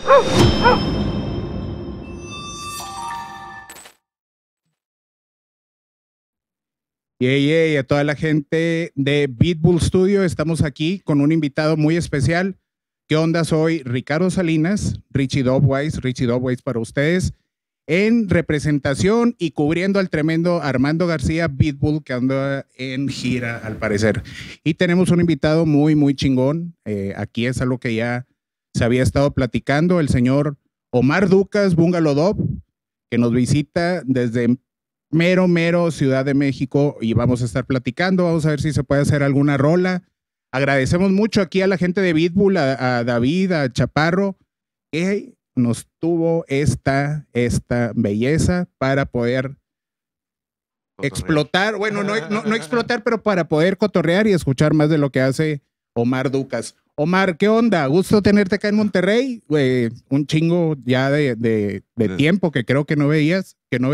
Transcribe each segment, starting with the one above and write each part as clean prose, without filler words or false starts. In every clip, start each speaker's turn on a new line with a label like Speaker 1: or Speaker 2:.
Speaker 1: Y a toda la gente de Beatbull Studio, estamos aquí con un invitado muy especial. ¿Qué onda? Soy Ricardo Salinas, Richie Dubwise para ustedes, en representación y cubriendo al tremendo Armando García Beatbull, que anda en gira al parecer. Y tenemos un invitado muy chingón. Aquí es algo que ya se había estado platicando, el señor Omar Ducas, Bungalow Dub, que nos visita desde mero Ciudad de México y vamos a estar platicando, vamos a ver si se puede hacer alguna rola. Agradecemos mucho aquí a la gente de Beatbull, a David, a Chaparro, que nos tuvo esta belleza para poder explotar, bueno, no explotar, pero para poder cotorrear y escuchar más de lo que hace Omar Ducas. Omar, ¿qué onda? Gusto tenerte acá en Monterrey, un chingo ya de tiempo que creo que no venías.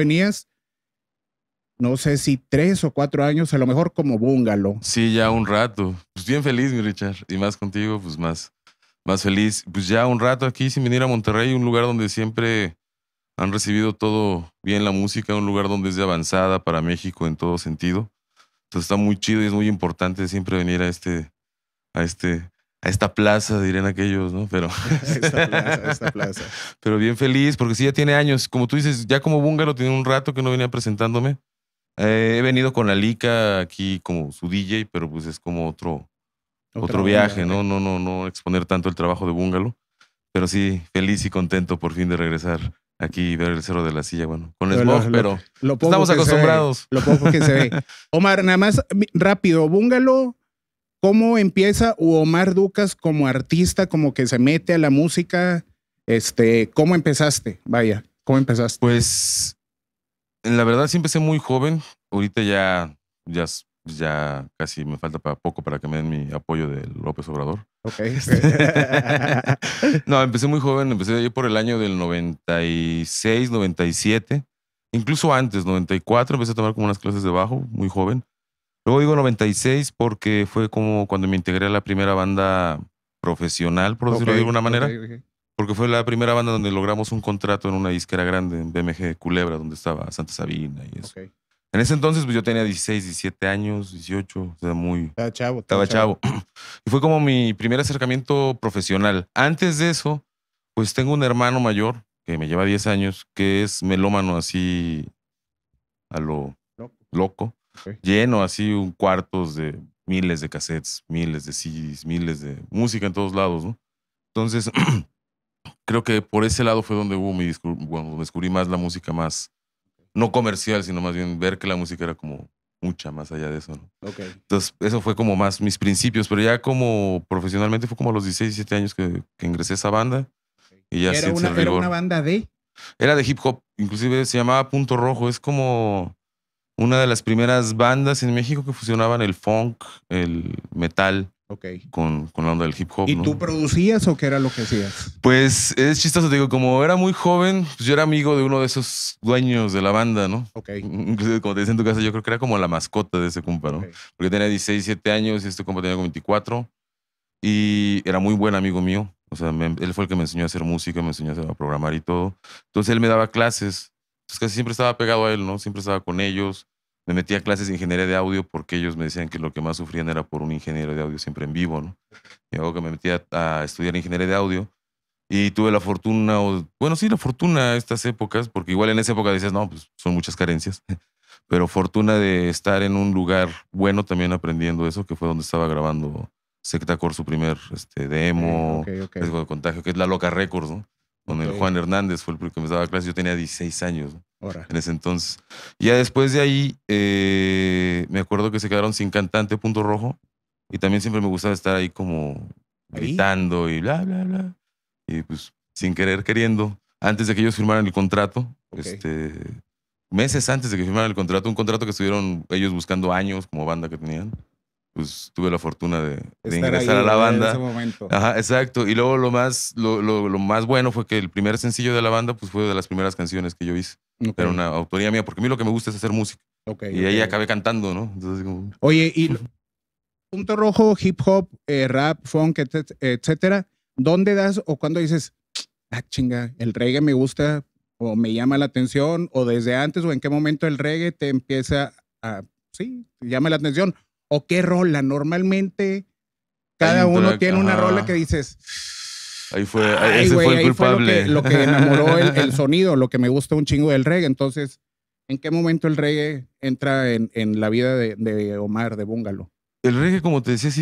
Speaker 1: No sé si 3 o 4 años, a lo mejor como Bungalow.
Speaker 2: Sí, ya un rato. Pues bien feliz, mi Richard. Y más contigo, pues más feliz. Pues ya un rato aquí sin venir a Monterrey, un lugar donde siempre han recibido todo bien la música, un lugar donde es de avanzada para México en todo sentido. Entonces está muy chido y es muy importante siempre venir a esta plaza, dirían aquellos, ¿no? Pero
Speaker 1: esta plaza.
Speaker 2: Pero bien feliz, porque sí, ya tiene años. Como tú dices, ya como Bungalow tiene un rato que no venía presentándome. He venido con la Lica aquí como su DJ, pero pues es como otro viaje, ¿no? No exponer tanto el trabajo de Bungalow. Pero sí, feliz y contento por fin de regresar aquí y ver el Cerro de la Silla, bueno, con el smog, pero estamos acostumbrados.
Speaker 1: Lo poco que se ve. Omar, nada más rápido, Bungalow, ¿cómo empieza? O Omar Ducas como artista, como que se mete a la música, ¿cómo empezaste? Vaya, ¿cómo empezaste?
Speaker 2: Pues la verdad sí empecé muy joven. Ahorita ya casi me falta poco para que me den mi apoyo de López Obrador.
Speaker 1: Ok.
Speaker 2: No, empecé muy joven. Empecé ahí por el año del 96, 97. Incluso antes, 94, empecé a tomar como unas clases de bajo, muy joven. Luego digo 96 porque fue como cuando me integré a la primera banda profesional, por decirlo de alguna manera.
Speaker 1: Okay.
Speaker 2: Porque fue la primera banda donde logramos un contrato en una disquera grande, en BMG Culebra, donde estaba Santa Sabina y eso.
Speaker 1: Okay.
Speaker 2: En ese entonces pues yo tenía 16, 17 años, 18, o sea,
Speaker 1: Estaba chavo.
Speaker 2: Y fue como mi primer acercamiento profesional. Antes de eso, pues tengo un hermano mayor que me lleva 10 años, que es melómano así a lo loco.
Speaker 1: Okay.
Speaker 2: Lleno así cuartos de miles de cassettes, miles de CDs, miles de música en todos lados, ¿no? Entonces creo que por ese lado fue donde descubrí más la música más, no comercial, sino más bien ver que la música era como mucha más allá de eso, ¿no?
Speaker 1: Okay.
Speaker 2: Entonces, eso fue como más mis principios, pero ya como profesionalmente fue como a los 16, 17 años que ingresé a esa banda. Y ya
Speaker 1: ¿Era una banda de?
Speaker 2: Era de hip hop, inclusive se llamaba Punto Rojo. Es como una de las primeras bandas en México que fusionaban el funk, el metal.
Speaker 1: Okay.
Speaker 2: Con la onda del hip hop.
Speaker 1: ¿Y
Speaker 2: ¿no?
Speaker 1: tú producías o qué era lo que hacías?
Speaker 2: Pues es chistoso, te digo, como era muy joven, pues yo era amigo de uno de esos dueños de la banda, ¿no?
Speaker 1: Okay.
Speaker 2: Inclusive, como te decía en tu casa, yo creo que era como la mascota de ese compa, ¿no? Okay. Porque tenía 16, 17 años y este compa tenía como 24 y era muy buen amigo mío. O sea, él fue el que me enseñó a hacer música, me enseñó a programar y todo. Entonces él me daba clases. Entonces casi siempre estaba pegado a él, ¿no? Siempre estaba con ellos. Me metí a clases de ingeniería de audio porque ellos me decían que lo que más sufrían era por un ingeniero de audio siempre en vivo, ¿no? Y luego que me metí a estudiar ingeniería de audio y tuve la fortuna, la fortuna estas épocas, porque igual en esa época dices, no, pues son muchas carencias, pero fortuna de estar en un lugar bueno también aprendiendo eso, que fue donde estaba grabando Sectacor su primer demo, Riesgo de Contagio, que es La Loca Records, ¿no? Con el Juan Hernández, fue el que me daba clases. Yo tenía 16 años, ¿no? En ese entonces. Y ya después de ahí, me acuerdo que se quedaron sin cantante, Punto Rojo. Y también siempre me gustaba estar ahí como gritando y bla, bla, bla. Y pues sin querer, queriendo. Antes de que ellos firmaran el contrato, meses antes de que firmaran el contrato, un contrato que estuvieron ellos buscando años como banda que tenían. Pues tuve la fortuna de ingresar a la banda.
Speaker 1: En ese momento.
Speaker 2: Ajá, exacto. Y luego lo más bueno fue que el primer sencillo de la banda pues fue de las primeras canciones que yo hice. Okay. Era una autoría mía, porque a mí lo que me gusta es hacer música. Y ahí acabé cantando, ¿no? Entonces, como...
Speaker 1: Oye, y Punto Rojo, hip hop, rap, funk, etcétera, ¿dónde das o cuándo dices, chinga, el reggae me gusta o me llama la atención, o desde antes o en qué momento el reggae te empieza sí, te llama la atención? ¿O qué rola? Normalmente cada uno tiene una rola que dices...
Speaker 2: Ahí fue, ese fue el culpable.
Speaker 1: Fue lo que enamoró el sonido, lo que me gusta un chingo del reggae. Entonces, ¿en qué momento el reggae entra en la vida de Omar, de Búngalo?
Speaker 2: El reggae, como te decía,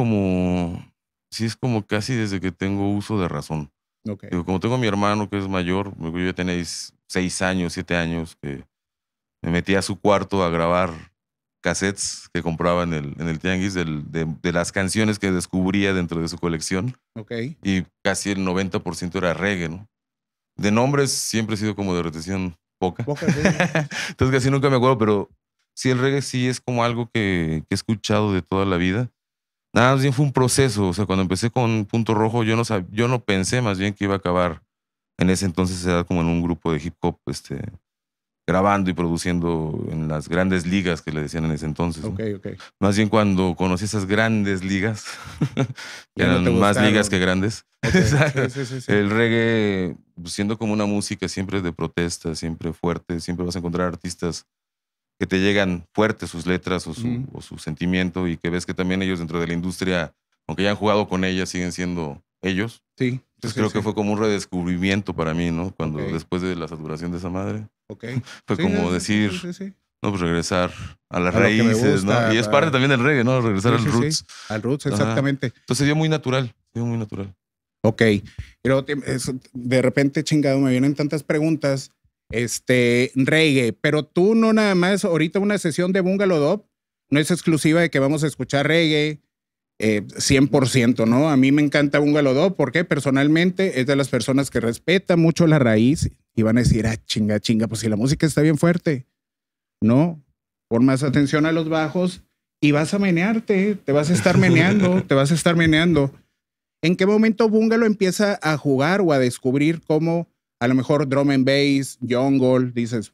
Speaker 2: sí es como casi desde que tengo uso de razón.
Speaker 1: Okay.
Speaker 2: Digo, como tengo a mi hermano que es mayor, yo ya tenía 6 años, 7 años, que me metí a su cuarto a grabar cassettes que compraba en el tianguis de las canciones que descubría dentro de su colección.
Speaker 1: Okay.
Speaker 2: Y casi el 90% era reggae, ¿no? De nombres siempre he sido como de retención poca.
Speaker 1: Sí.
Speaker 2: Entonces casi nunca me acuerdo, pero sí, el reggae sí es como algo que he escuchado de toda la vida. Nada más bien fue un proceso. O sea, cuando empecé con Punto Rojo, yo no pensé más bien que iba a acabar en ese entonces, era como en un grupo de hip hop, grabando y produciendo en las grandes ligas que le decían en ese entonces.
Speaker 1: Okay,
Speaker 2: ¿no?
Speaker 1: okay.
Speaker 2: Más bien cuando conocí esas grandes ligas, que eran más ligas que grandes.
Speaker 1: Okay. Sí.
Speaker 2: El reggae, siendo como una música siempre de protesta, siempre fuerte, siempre vas a encontrar artistas que te llegan fuertes sus letras o su sentimiento, y que ves que también ellos dentro de la industria, aunque ya han jugado con ella, siguen siendo ellos.
Speaker 1: Sí.
Speaker 2: Entonces creo que fue como un redescubrimiento para mí, ¿no? Cuando después de la saturación de esa madre, fue como decir, no, pues regresar a las raíces, ¿no? Y es parte también del reggae, ¿no? Regresar al roots.
Speaker 1: Sí. Al roots, exactamente.
Speaker 2: Ajá. Entonces dio muy natural, muy natural.
Speaker 1: Ok, pero de repente, chingado, me vienen tantas preguntas. Reggae, pero tú no nada más, ahorita una sesión de Búngalo Dub no es exclusiva de que vamos a escuchar reggae 100%, ¿no? A mí me encanta Búngalo Dub porque personalmente es de las personas que respeta mucho la raíz y van a decir, chinga, pues si la música está bien fuerte, ¿no? Pon más atención a los bajos y vas a menearte, te vas a estar meneando. ¿En qué momento Búngalo empieza a jugar o a descubrir cómo a lo mejor drum and bass, jungle, dices,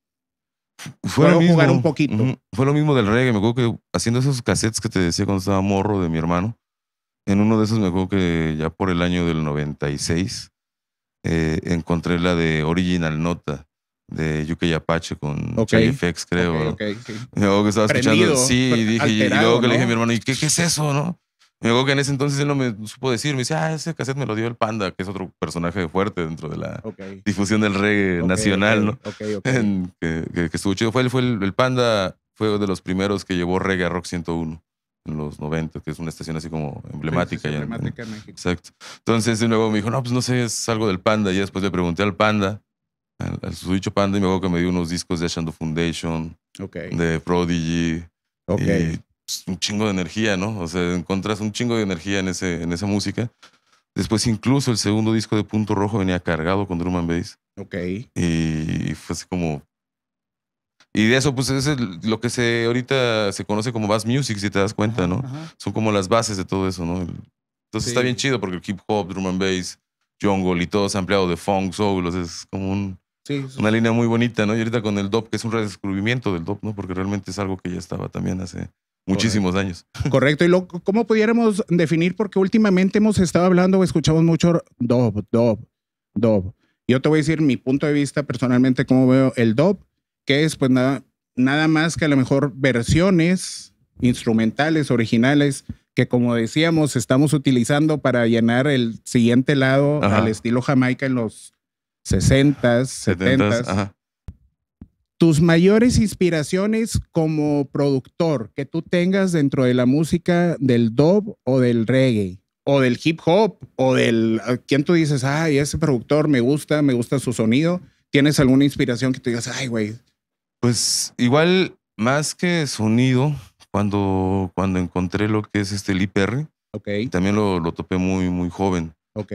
Speaker 1: puedo jugar un poquito?
Speaker 2: Fue lo mismo del reggae. Me acuerdo que haciendo esos cassettes que te decía cuando estaba morro de mi hermano, en uno de esos me acuerdo que ya por el año del 96 encontré la de Original Nota de UK Apache con Charlie FX, creo.
Speaker 1: Sí.
Speaker 2: Me acuerdo que estaba escuchando, sí, y luego que le dije a mi hermano, ¿y qué es eso, no? Me acuerdo que en ese entonces él no me supo decir. Me dice, ese cassette me lo dio el Panda, que es otro personaje fuerte dentro de la difusión del reggae nacional, ¿no? Que estuvo chido. El Panda fue de los primeros que llevó reggae a Rock 101 en los 90, que es una estación así como emblemática.
Speaker 1: Emblemática en México.
Speaker 2: Exacto. Entonces luego me dijo, no, pues no sé, es algo del Panda. Y después le pregunté al Panda, al susodicho Panda, y me acuerdo que me dio unos discos de Ashando Foundation, de Prodigy. Y un chingo de energía, ¿no? O sea, encontrás un chingo de energía en esa música. Después incluso el segundo disco de Punto Rojo venía cargado con drum and bass. Y fue así como... Y de eso, pues es lo que ahorita se conoce como bass music, si te das cuenta, ¿no? Son como las bases de todo eso, ¿no? Entonces está bien chido porque el hip hop, drum and bass, jungle y todo es ampliado de funk, soul, o sea, es como una línea muy bonita, ¿no? Y ahorita con el dub, que es un redescubrimiento del dub, ¿no? Porque realmente es algo que ya estaba también hace muchísimos años.
Speaker 1: Correcto. ¿Y cómo pudiéramos definir? Porque últimamente hemos estado hablando o escuchamos mucho dub. Yo te voy a decir mi punto de vista personalmente, cómo veo el dub, que es pues nada más que a lo mejor versiones instrumentales, originales, que como decíamos, estamos utilizando para llenar el siguiente lado al estilo Jamaica en los 60s, 70s. Tus mayores inspiraciones como productor que tú tengas dentro de la música del dub o del reggae o del hip hop o ¿quién tú dices, ese productor me gusta su sonido? ¿Tienes alguna inspiración que tú digas, güey?
Speaker 2: Pues igual, más que sonido, cuando encontré lo que es Lee Perry, también lo topé muy, muy joven.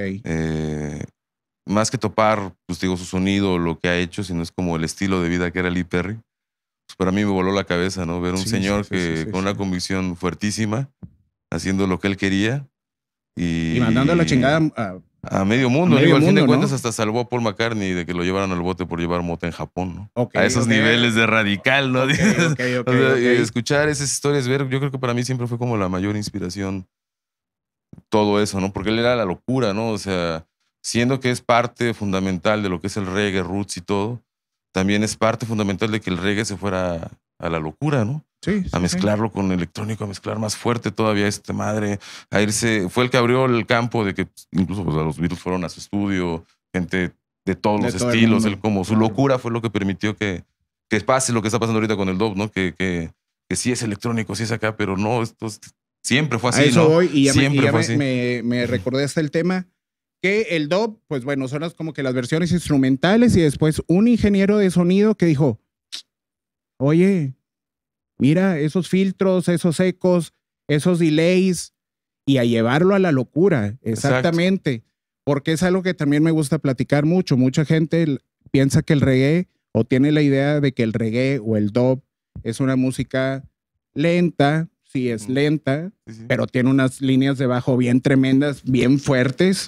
Speaker 2: Más que topar, pues digo, su sonido, lo que ha hecho, sino es como el estilo de vida que era Lee Perry. Pues para mí me voló la cabeza, ¿no? Ver un señor con una convicción fuertísima, haciendo lo que él quería. Y
Speaker 1: mandando la chingada
Speaker 2: a medio mundo. Al fin de cuentas, hasta salvó a Paul McCartney de que lo llevaran al bote por llevar mota en Japón, ¿no? A esos niveles de radical, ¿no? Escuchar esas historias, yo creo que para mí siempre fue como la mayor inspiración todo eso, ¿no? Porque él era la locura, ¿no? O sea, siendo que es parte fundamental de lo que es el reggae, roots y todo, también es parte fundamental de que el reggae se fuera a la locura, ¿no?
Speaker 1: Sí,
Speaker 2: A mezclarlo con electrónico, a mezclar más fuerte todavía esta madre, a irse, fue el que abrió el campo de que incluso pues, los Beatles fueron a su estudio, gente de todos los estilos, él como su locura fue lo que permitió que pase lo que está pasando ahorita con el dub, ¿no? Que sí es electrónico, sí es acá, pero no, esto siempre fue así,
Speaker 1: a eso
Speaker 2: ¿no?
Speaker 1: voy, y ya,
Speaker 2: siempre fue
Speaker 1: así. Me recordé hasta el tema, que el dub, pues bueno, son como que las versiones instrumentales y después un ingeniero de sonido que dijo, oye, mira esos filtros, esos ecos, esos delays, y a llevarlo a la locura, exactamente. Exacto. Porque es algo que también me gusta platicar mucho. Mucha gente piensa que el reggae, o tiene la idea de que el reggae o el dub es una música lenta, sí es lenta, sí. Pero tiene unas líneas de bajo bien tremendas, bien fuertes.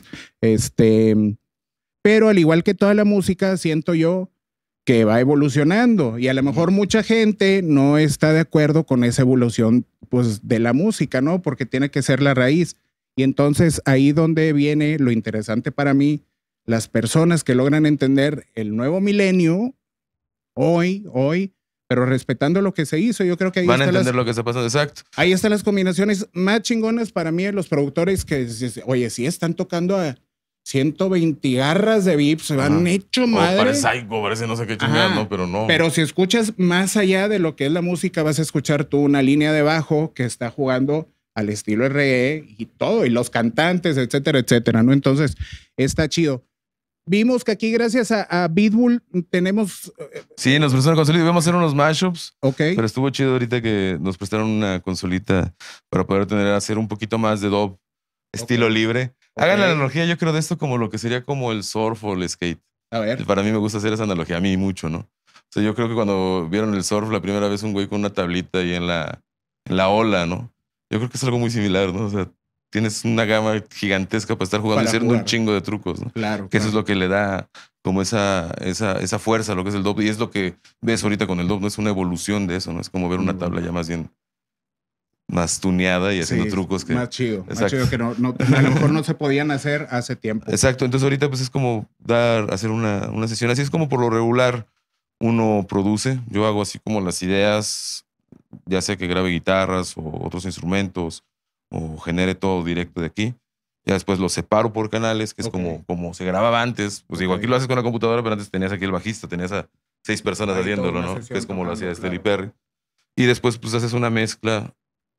Speaker 1: Pero al igual que toda la música, siento yo que va evolucionando, y a lo mejor mucha gente no está de acuerdo con esa evolución, pues, de la música, ¿no? Porque tiene que ser la raíz. Y entonces ahí donde viene lo interesante para mí, las personas que logran entender el nuevo milenio, hoy, pero respetando lo que se hizo, yo creo que ahí
Speaker 2: van a entender lo que está pasando, exacto.
Speaker 1: Ahí están las combinaciones más chingonas para mí de los productores que, oye, sí están tocando a 120 garras de VIP, se han hecho madre.
Speaker 2: Parece Psycho, parece no sé qué chingada, ¿no? Pero no.
Speaker 1: Pero si escuchas más allá de lo que es la música, vas a escuchar tú una línea de bajo que está jugando al estilo reggae y todo, y los cantantes, etcétera, etcétera, ¿no? Entonces, está chido. Vimos que aquí, gracias a Beatbull, tenemos...
Speaker 2: Sí, nos prestaron consolita. Íbamos a hacer unos mashups.
Speaker 1: Ok.
Speaker 2: Pero estuvo chido ahorita que nos prestaron una consolita para poder hacer un poquito más de dub, estilo libre. Hagan la analogía, yo creo, de esto como lo que sería como el surf o el skate.
Speaker 1: A ver.
Speaker 2: Para mí me gusta hacer esa analogía, a mí mucho, ¿no? O sea, yo creo que cuando vieron el surf la primera vez, un güey con una tablita ahí en la ola, ¿no? Yo creo que es algo muy similar, ¿no? O sea, tienes una gama gigantesca para estar jugando y haciendo un chingo de trucos, ¿no?
Speaker 1: Claro.
Speaker 2: Que eso es lo que le da como esa fuerza a lo que es el dub. Y es lo que ves ahorita con el dub, ¿no? Es una evolución de eso, ¿no? Es como ver una tabla ya más bien más tuneada y haciendo trucos que...
Speaker 1: Más chido. Exacto. Más chido que a lo mejor no se podían hacer hace tiempo.
Speaker 2: Exacto. Entonces ahorita pues es como hacer una sesión. Así es como por lo regular uno produce. Yo hago así como las ideas, ya sea que grabe guitarras o otros instrumentos o genere todo directo de aquí. Ya después lo separo por canales, que es como se grababa antes. Pues digo, aquí lo haces con la computadora, pero antes tenías aquí el bajista, tenías a 6 personas haciéndolo, ¿no? Que es como lo hacía Steli Perry. Y después pues haces una mezcla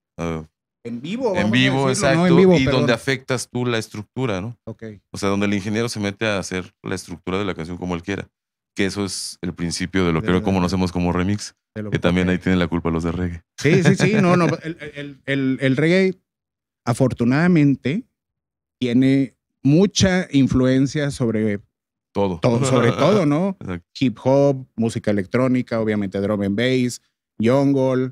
Speaker 1: en vivo.
Speaker 2: En vivo, exacto.
Speaker 1: No, en vivo,
Speaker 2: y donde afectas tú la estructura, ¿no?
Speaker 1: Ok.
Speaker 2: O sea, donde el ingeniero se mete a hacer la estructura de la canción como él quiera. Que eso es el principio de lo que como conocemos como remix. Que también ahí tienen la culpa los de reggae.
Speaker 1: Sí. No. El reggae, afortunadamente, tiene mucha influencia sobre
Speaker 2: todo,
Speaker 1: sobre todo, ¿no?
Speaker 2: Exacto.
Speaker 1: Hip hop, música electrónica, obviamente drum and bass, jungle,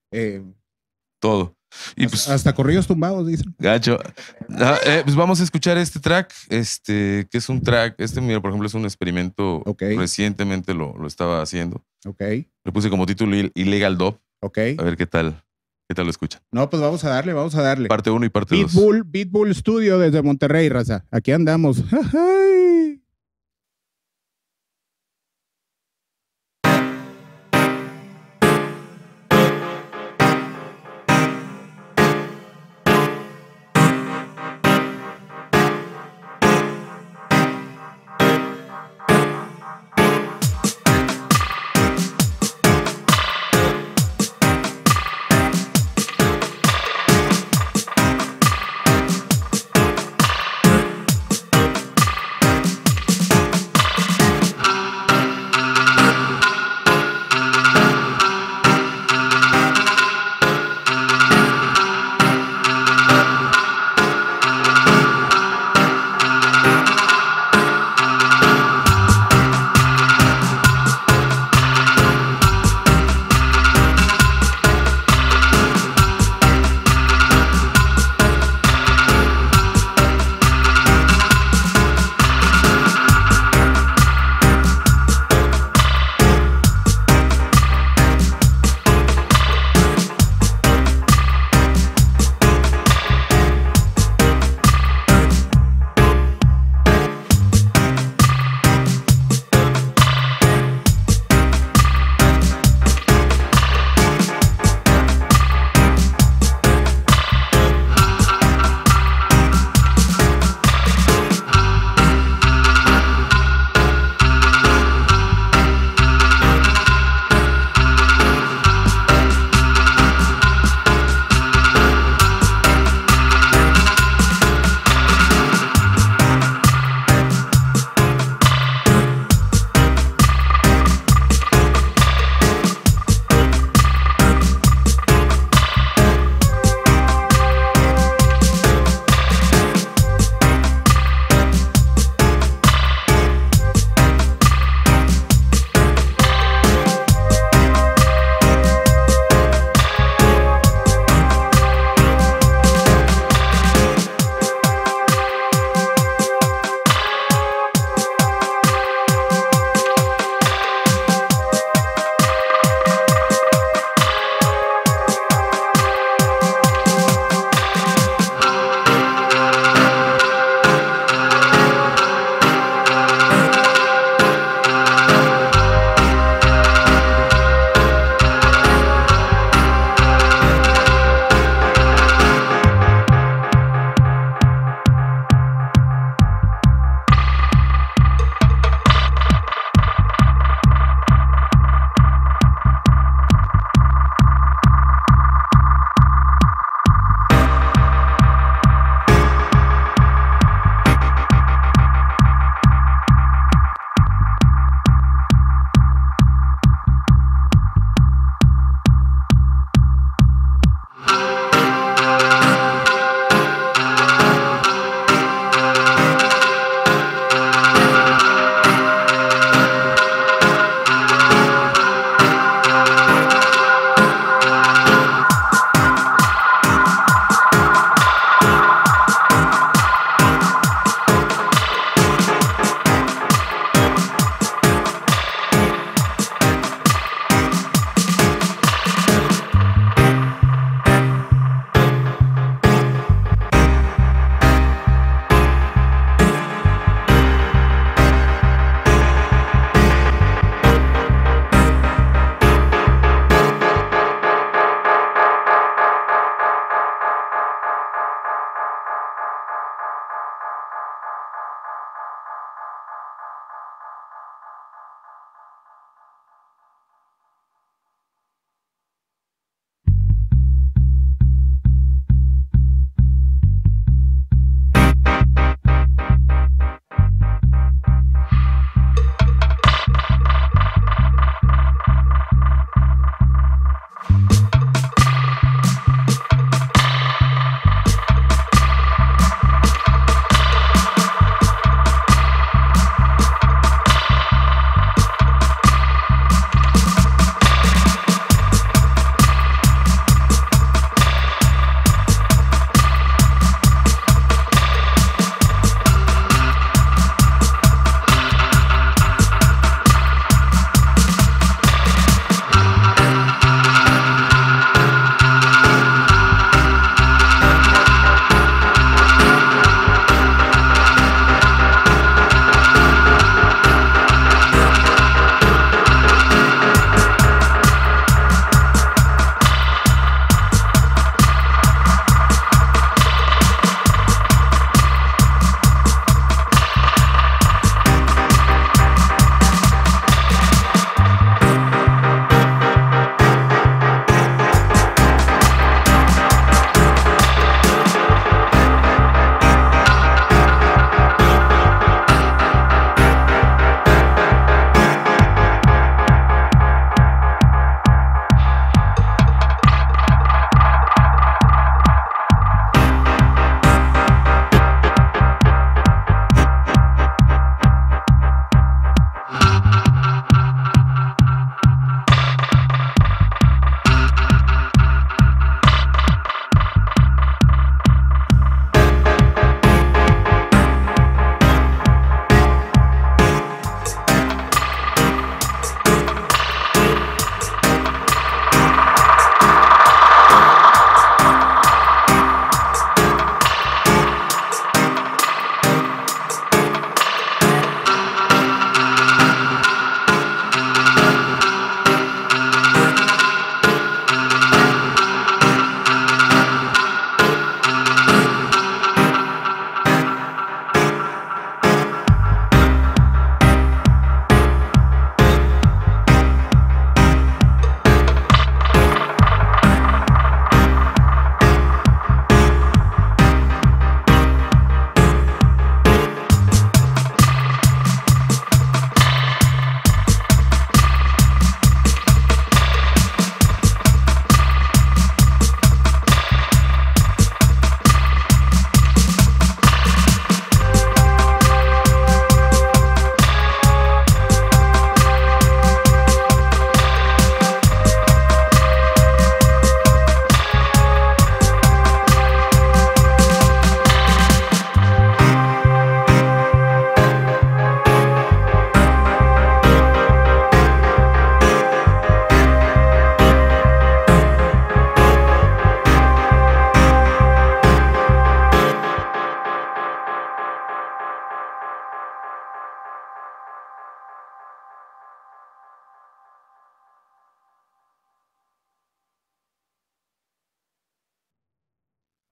Speaker 2: todo. Y
Speaker 1: hasta corridos tumbados, dicen.
Speaker 2: Gacho. Pues vamos a escuchar este track, que es un track, mira, por ejemplo, es un experimento, recientemente lo estaba haciendo.
Speaker 1: Ok.
Speaker 2: Le puse como título Illegal Dub.
Speaker 1: Ok.
Speaker 2: A ver qué tal lo escuchan.
Speaker 1: No, pues vamos a darle.
Speaker 2: Parte 1 y parte 2.
Speaker 1: Beatbull Studio desde Monterrey, raza. Aquí andamos.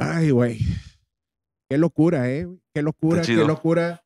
Speaker 1: Ay, güey. Qué locura, ¿eh? Qué locura, qué locura.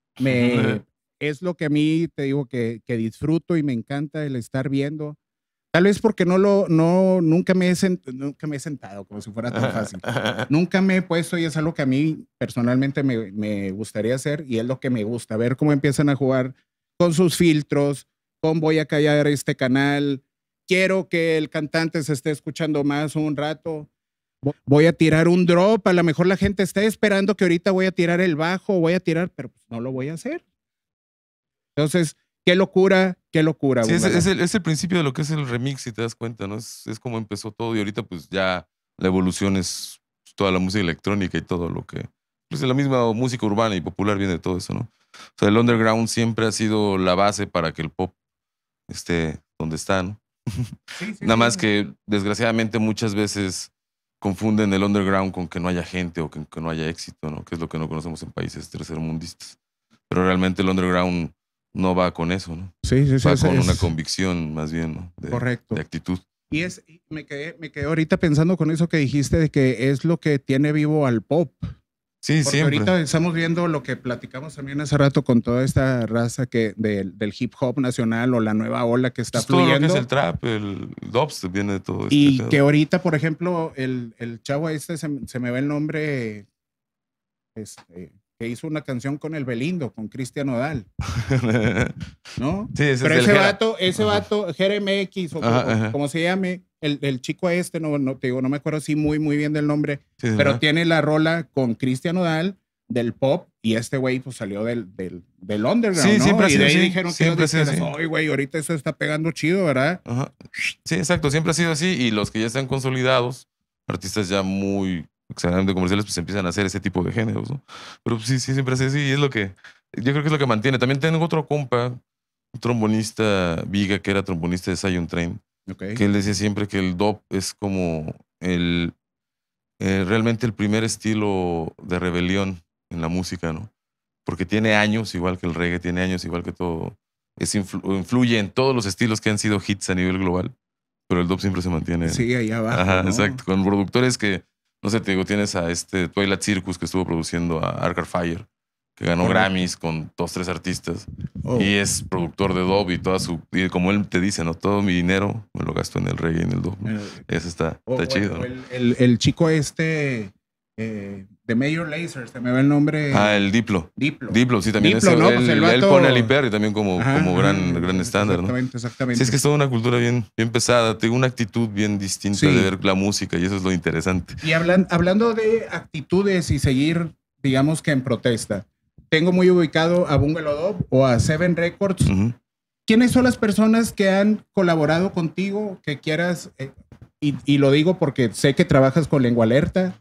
Speaker 1: Es lo que a mí te digo que disfruto y me encanta el estar viendo. Tal vez porque nunca me he sentado como si fuera tan fácil. Nunca me he puesto y es algo que a mí personalmente me gustaría hacer y es lo que me gusta, ver cómo empiezan a jugar con sus filtros, con voy a callar este canal, quiero que el cantante se esté escuchando más un rato, voy a tirar un drop, a lo mejor la gente está esperando que ahorita voy a tirar el bajo, pero pues no lo voy a hacer. Entonces, qué locura, qué locura.
Speaker 2: Sí, es el principio de lo que es el remix, si te das cuenta, ¿no? Es como empezó todo y ahorita pues ya la evolución es toda la música electrónica y todo lo que... Pues la misma música urbana y popular viene de todo eso, ¿no? O sea, el underground siempre ha sido la base para que el pop esté donde está, ¿no? Nada más que desgraciadamente muchas veces confunden el underground con que no haya gente o que no haya éxito, ¿no? Que es lo que no conocemos en países tercermundistas. Pero realmente el underground no va con eso, ¿no? Va con una convicción más bien, ¿no?
Speaker 1: Correcto.
Speaker 2: De actitud.
Speaker 1: Y me quedé ahorita pensando con eso que dijiste de que es lo que tiene vivo al pop.
Speaker 2: Sí,
Speaker 1: porque
Speaker 2: siempre.
Speaker 1: Ahorita estamos viendo lo que platicamos también hace rato con toda esta raza del hip hop nacional o la nueva ola que está fluyendo.
Speaker 2: Todo lo que es el trap, el dubstep viene de todo esto.
Speaker 1: Y que ahorita, por ejemplo, el chavo se me va el nombre, que hizo una canción con el Belindo, con Cristian Nodal, ¿no?
Speaker 2: Sí,
Speaker 1: pero ese vato, Jeremx o como se llame, el chico no te digo, no me acuerdo así muy bien del nombre, pero tiene la rola con Cristian Nodal del pop y este güey pues salió del underground,
Speaker 2: sí,
Speaker 1: ¿no?
Speaker 2: Siempre
Speaker 1: y de ahí
Speaker 2: así,
Speaker 1: dijeron que oye, güey, ahorita eso está pegando chido, ¿verdad?
Speaker 2: Ajá. Sí, exacto, siempre ha sido así y los que ya están consolidados, artistas ya muy exageradamente comerciales, pues empiezan a hacer ese tipo de géneros, ¿no? Pero sí, siempre así y es lo que, yo creo que es lo que mantiene. También tengo otro compa, un trombonista, Viga, que era trombonista de Zion Train, que él decía siempre que el dub es como realmente el primer estilo de rebelión en la música, ¿no? Porque tiene años, igual que el reggae, tiene años, igual que todo. Influye en todos los estilos que han sido hits a nivel global, pero el dub siempre se mantiene.
Speaker 1: Sí, ahí abajo.
Speaker 2: Ajá,
Speaker 1: ¿no?
Speaker 2: Exacto. Con productores que, no sé, te digo, tienes a Twilight Circus que estuvo produciendo a Arcade Fire, que ganó Grammys con 2-3 artistas. Y es productor de dub y como él te dice, ¿no? Todo mi dinero me lo gasto en el reggae y en el dub, ¿no? Eso está chido, ¿no?
Speaker 1: El chico de Major Lazer, se me va el nombre.
Speaker 2: El Diplo.
Speaker 1: Diplo,
Speaker 2: sí, también
Speaker 1: Diplo, ¿no? Pues
Speaker 2: él pone a Ali Perry también como gran estándar, ¿no?
Speaker 1: Exactamente.
Speaker 2: Sí, es que es toda una cultura bien pesada, tengo una actitud bien distinta de ver la música y eso es lo interesante.
Speaker 1: Y hablando de actitudes y seguir, digamos que en protesta, tengo muy ubicado a Bungalow Dub o a Seven Records. ¿Quiénes son las personas que han colaborado contigo que quieras? Y lo digo porque sé que trabajas con Lengua Alerta,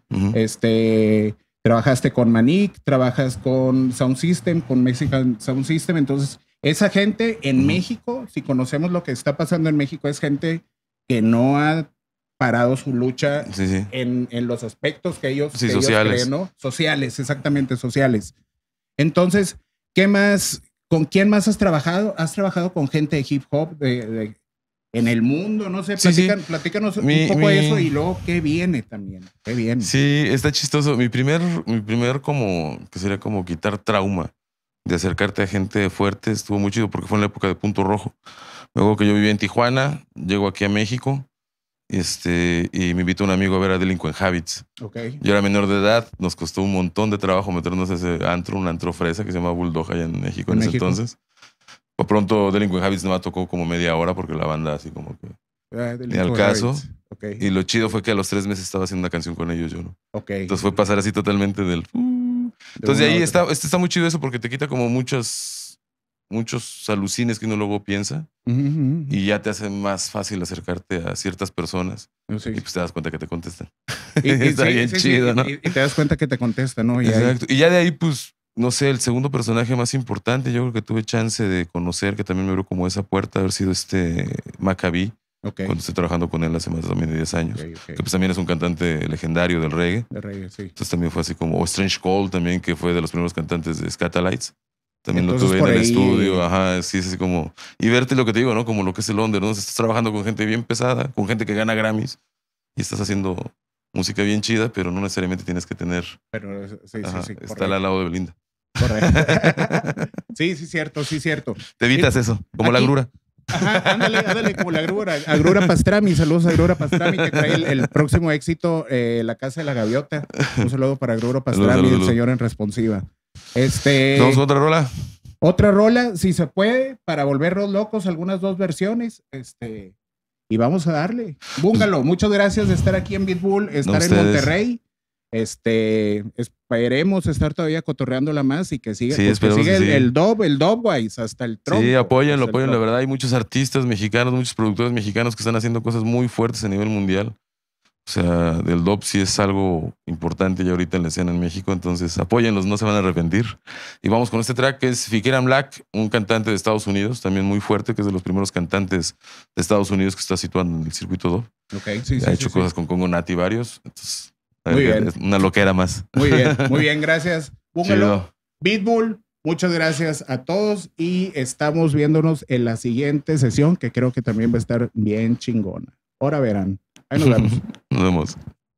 Speaker 1: trabajaste con Manic, trabajas con Sound System, con Mexican Sound System. Entonces, esa gente en México, si conocemos lo que está pasando en México, es gente que no ha parado su lucha en los aspectos que ellos
Speaker 2: sociales.
Speaker 1: Creen, ¿no? Sociales, exactamente, sociales. Entonces, ¿qué más? ¿Con quién más has trabajado? ¿Has trabajado con gente de hip hop en el mundo? No sé, platícanos un poco de eso y luego qué viene también. ¿Qué viene?
Speaker 2: Sí, está chistoso. Mi primer como, que sería como quitar trauma de acercarte a gente fuerte, estuvo muy chido porque fue en la época de Punto Rojo. Luego que yo vivía en Tijuana, llego aquí a México y me invitó un amigo a ver a Delinquent Habits. Yo era menor de edad, nos costó un montón de trabajo meternos a ese un antro fresa que se llama Bulldog allá en México en ese entonces. Por pronto Delinquent Habits me tocó como media hora porque la banda así como que ni al caso. Y lo chido fue que a los 3 meses estaba haciendo una canción con ellos yo, ¿no? Entonces fue pasar así totalmente del... Entonces de ahí está muy chido eso porque te quita como muchos alucines que uno luego piensa y ya te hace más fácil acercarte a ciertas personas y pues te das cuenta que te contestan. Está bien chido, ¿no?
Speaker 1: Y te das cuenta que te contestan, ¿no?
Speaker 2: Exacto. Y ya de ahí, pues, no sé, el segundo personaje más importante, yo creo que tuve chance de conocer, que también me abrió como esa puerta, haber sido Maccabi, cuando estoy trabajando con él hace más de 10 años, que pues también es un cantante legendario del reggae. Entonces también fue así como, o Strange Cole también, que fue de los primeros cantantes de Scatalites. También lo tuve en el estudio, sí, es así como... Y verte lo que te digo, ¿no? Como lo que es el under, ¿no? Estás trabajando con gente bien pesada, con gente que gana Grammys y estás haciendo música bien chida, pero no necesariamente tienes que tener.
Speaker 1: Pero sí,
Speaker 2: Ajá,
Speaker 1: sí,
Speaker 2: está al lado de Belinda.
Speaker 1: Correcto. Sí, cierto.
Speaker 2: Te evitas eso, como la
Speaker 1: aquí,
Speaker 2: grura.
Speaker 1: Ajá, ándale, como la grura. Agrura Pastrami, saludos a Agrura Pastrami, que trae el próximo éxito, La Casa de la Gaviota. Un saludo para Agrura Pastrami, el señor en responsiva.
Speaker 2: ¿Vamos con otra rola?
Speaker 1: Otra rola, si se puede, para volvernos locos, algunas 2 versiones. Y vamos a darle. Búngalo, muchas gracias de estar aquí en Beatbull, estar en Monterrey. Esperemos estar todavía cotorreándola más y que siga, el Dubwise hasta el tronco.
Speaker 2: Sí, apóyenlo, la verdad hay muchos artistas mexicanos, muchos productores mexicanos que están haciendo cosas muy fuertes a nivel mundial. O sea, del dub sí es algo importante ya ahorita en la escena en México, entonces apóyenlos, no se van a arrepentir. Y vamos con este track que es Fikiran Black, un cantante de Estados Unidos, también muy fuerte, que es de los primeros cantantes de Estados Unidos que está situado en el circuito dub.
Speaker 1: Okay,
Speaker 2: ha hecho cosas con Congo Nati varios, entonces
Speaker 1: muy bien.
Speaker 2: Es una loquera más.
Speaker 1: Muy bien, gracias. Búngalo. Beatbull, muchas gracias a todos y estamos viéndonos en la siguiente sesión que creo que también va a estar bien chingona. Ahora verán. Ahí nos vemos.
Speaker 2: Nos vemos.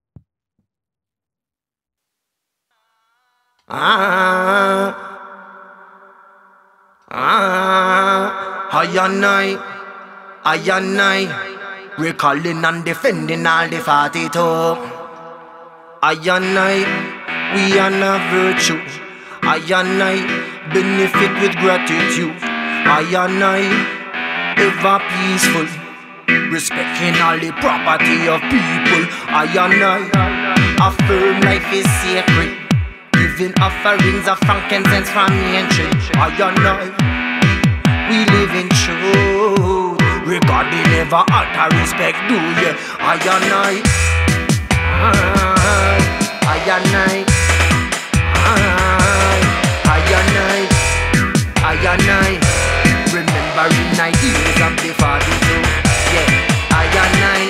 Speaker 3: I and I, recalling and defending all the 42. I and I, we are not virtue. I and I, benefit with gratitude. I and I, ever peaceful, respecting all the property of people. I and I, affirm life is sacred, giving offerings of frankincense from ancient. I and I, we live in truth, regarding never alter respect, do ya? I and I, I and I, remembering ideas of the 42. Yeah, I and I,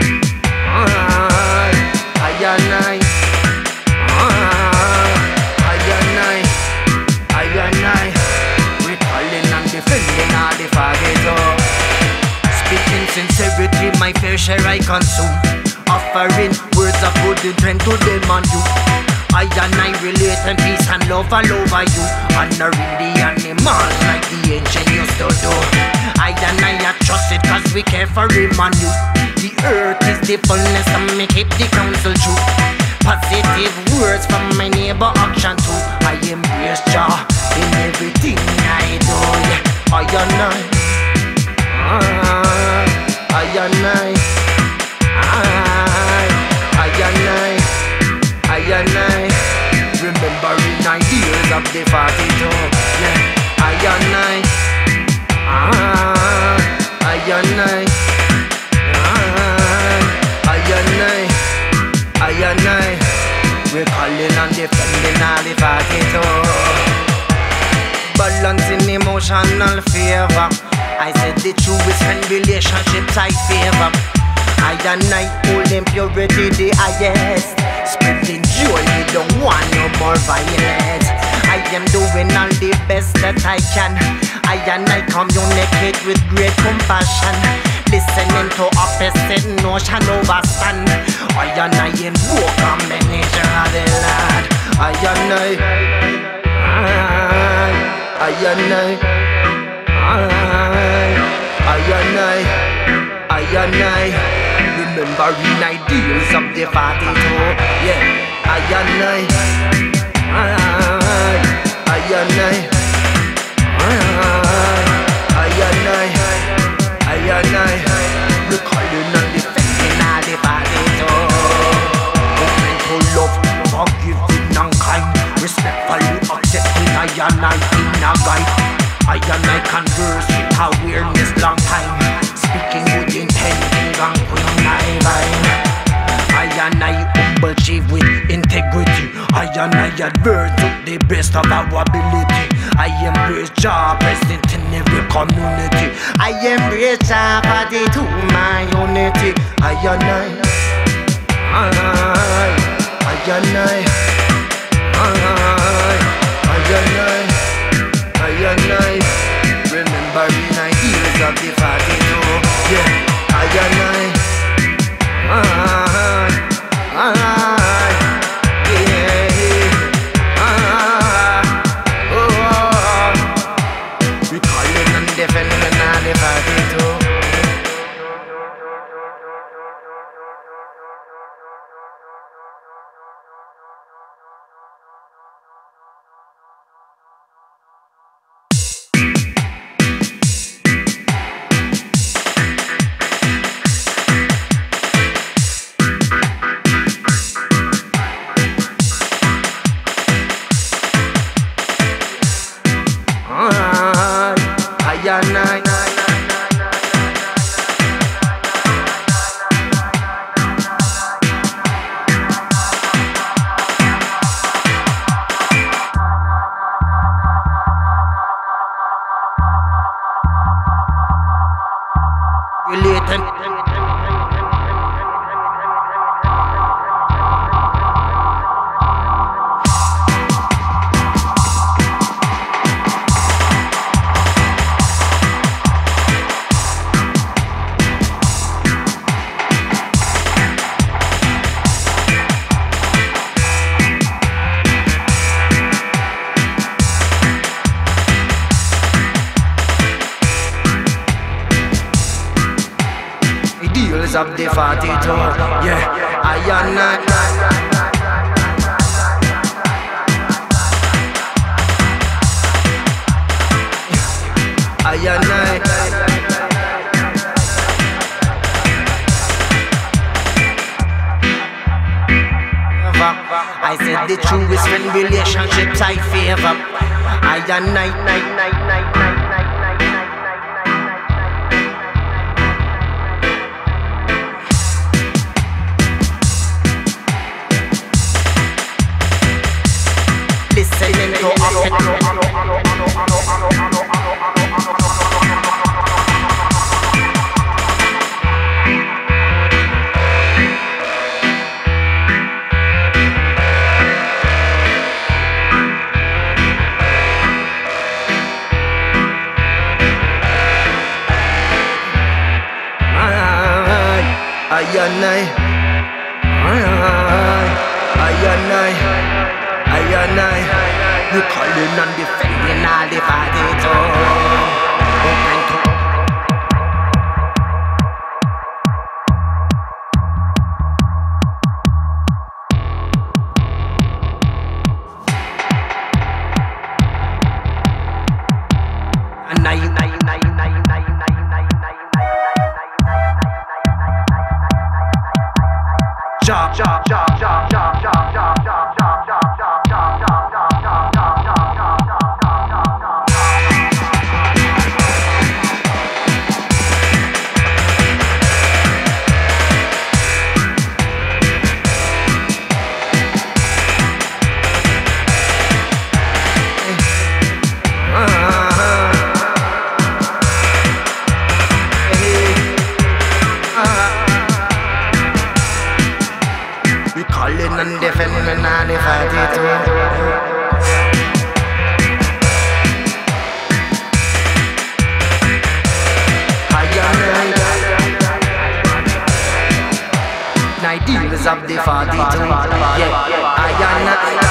Speaker 3: recalling and defending all the 42. Speaking sincerity, my fair share I consume, offering words of good intent to them and you. I and I relate and peace and love all over you, honoring the animals like the ancient used to do. I and I trust it cause we care for him and you. The earth is the fullness and me keep the council true. Positive words from my neighbor action too. I embrace Jah in everything I do. Yeah. I and I, remembering ideas of the 42. Yeah. Recalling and defending all the 42. Balancing emotional favor, I said the truest friend relationships I favor. I and I holding purity the highest, spreading joy, we don't want no more violence. I am doing all the best that I can. I and I communicate with great compassion, listening to opposite notion overstand. I and I invoke a manager of the land. I and I and I, remembering ideals of the 42. Yeah, I and I, recalling and defending all the 42. Open to love, forgiving and kind, respectfully accepting I and I in a guide. I and I converse with awareness long time, speaking with intent and queen I vine. I and I humble chief with integrity. I and I advert to the best of our ability. I embrace Jah present in every community. I embrace Jah body to my unity. I and I remembering ideas of the 42. Yeah, I and I and I. Related. Deals of the 42, yeah, I and I said the truest friend relationships I favor. I and I. Listening to you calling and defending all the 42. Open to and defending all the 42. Ideals of the 42, yeah, I